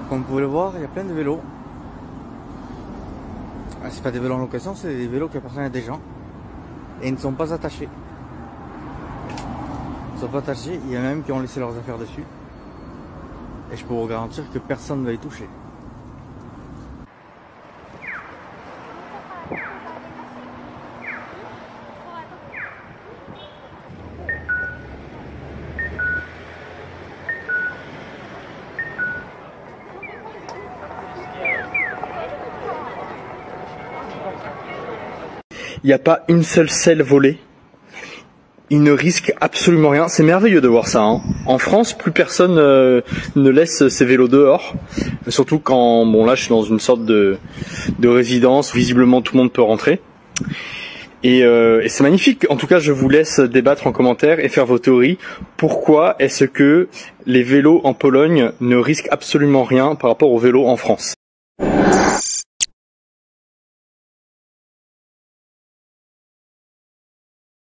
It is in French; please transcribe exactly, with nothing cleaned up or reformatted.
Comme vous pouvez le voir, il y a plein de vélos. C'est pas des vélos en location, c'est des vélos qui appartiennent à des gens. Et ils ne sont pas attachés. Ils ne sont pas attachés, il y en a même qui ont laissé leurs affaires dessus. Et je peux vous garantir que personne ne va y toucher. Il n'y a pas une seule selle volée. Ils ne risquent absolument rien. C'est merveilleux de voir ça. Hein. En France, plus personne euh, ne laisse ses vélos dehors. Surtout quand, bon là, je suis dans une sorte de, de résidence. Visiblement, tout le monde peut rentrer. Et, euh, et c'est magnifique. En tout cas, je vous laisse débattre en commentaire et faire vos théories. Pourquoi est-ce que les vélos en Pologne ne risquent absolument rien par rapport aux vélos en France ?